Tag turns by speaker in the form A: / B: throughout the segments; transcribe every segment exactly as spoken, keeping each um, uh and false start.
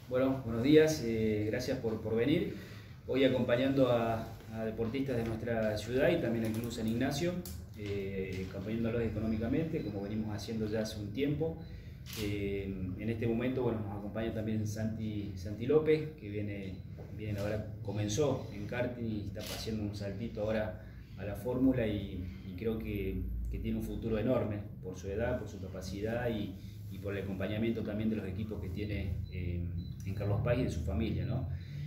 A: Bueno, buenos días, eh, gracias por, por venir. Hoy acompañando a, a deportistas de nuestra ciudad y también al Club San Ignacio, eh, acompañándolos económicamente, como venimos haciendo ya hace un tiempo. Eh, en este momento, bueno, nos acompaña también Santi, Santi López, que viene, viene ahora, comenzó en karting y está haciendo un saltito ahora a la fórmula y, y creo que, que tiene un futuro enorme por su edad, por su capacidad y, y por el acompañamiento también de los equipos que tiene eh, en Carlos Paz y de su familia, ¿no?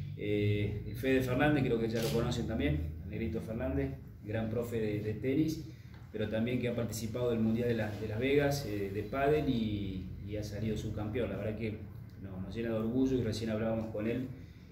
A: Eh, el Fede Fernández, creo que ya lo conocen también, el Negrito Fernández, gran profe de, de tenis, pero también que ha participado del Mundial de, la, de Las Vegas eh, de pádel y, y ha salido subcampeón. La verdad que no, nos llena de orgullo y recién hablábamos con él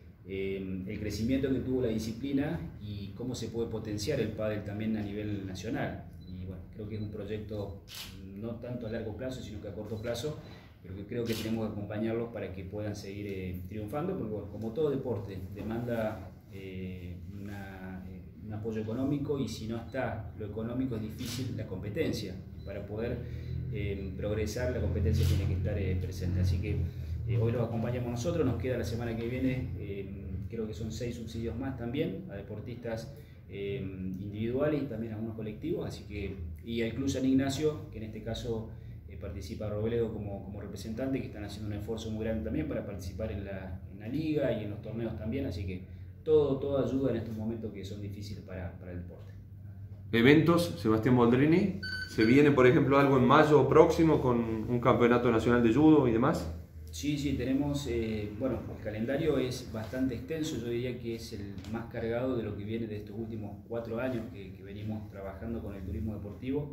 A: eh, el crecimiento que tuvo la disciplina y cómo se puede potenciar el pádel también a nivel nacional. Y bueno, creo que es un proyecto no tanto a largo plazo, sino que a corto plazo, pero que creo que tenemos que acompañarlos para que puedan seguir eh, triunfando, porque bueno, como todo deporte, demanda eh, una, eh, un apoyo económico y si no está lo económico es difícil la competencia. Para poder eh, progresar la competencia tiene que estar eh, presente, así que eh, hoy los acompañamos nosotros, nos queda la semana que viene, eh, creo que son seis subsidios más también, a deportistas eh, individuales y también a algunos colectivos, así que, y al Club San Ignacio, que en este caso eh, participa Robledo como, como representante, que están haciendo un esfuerzo muy grande también para participar en la, en la liga y en los torneos también, así que todo, todo ayuda en estos momentos que son difíciles para, para el deporte.
B: Eventos, Sebastián Boldrini, ¿se viene por ejemplo algo en mayo próximo con un campeonato nacional de judo y demás?
A: Sí, sí, tenemos, eh, bueno, el calendario es bastante extenso, yo diría que es el más cargado de lo que viene de estos últimos cuatro años que, que venimos trabajando con el turismo deportivo.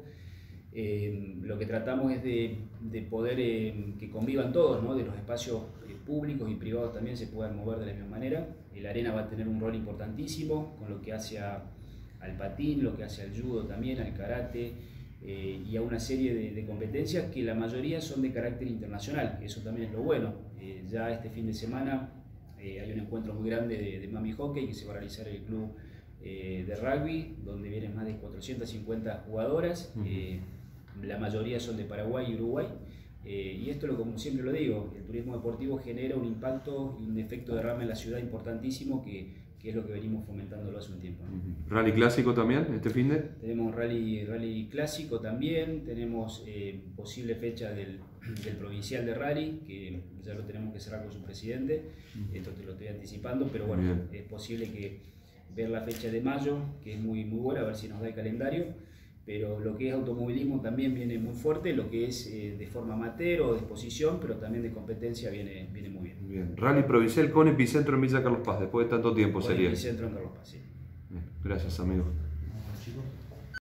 A: Eh, lo que tratamos es de, de poder eh, que convivan todos, ¿no? De los espacios eh, públicos y privados también se puedan mover de la misma manera. La arena va a tener un rol importantísimo con lo que hace a, al patín, lo que hace al judo también, al karate, Eh, y a una serie de, de competencias que la mayoría son de carácter internacional, eso también es lo bueno. Eh, ya este fin de semana eh, hay un encuentro muy grande de, de Mami Hockey que se va a realizar en el club eh, de rugby, donde vienen más de cuatrocientas cincuenta jugadoras, eh, la mayoría son de Paraguay y Uruguay, eh, y esto, lo, como siempre lo digo, el turismo deportivo genera un impacto y un efecto de derrame en la ciudad importantísimo que que es lo que venimos fomentándolo hace un tiempo, ¿no?
B: ¿Rally clásico también este fin de?
A: Tenemos rally, rally clásico también, tenemos eh, posible fecha del, del provincial de rally, que ya lo tenemos que cerrar con su presidente, esto te lo estoy anticipando, pero bueno, bien, es posible que ver la fecha de mayo, que es muy, muy buena, a ver si nos da el calendario, pero lo que es automovilismo también viene muy fuerte, lo que es eh, de forma amateur o de exposición, pero también de competencia viene, viene muy bien.
B: Bien. Rally provincial con epicentro en Villa Carlos Paz, después de tanto tiempo
A: con
B: sería.
A: Epicentro en Carlos Paz, sí.
B: Bien. Gracias, amigo.
A: Bueno, chicos.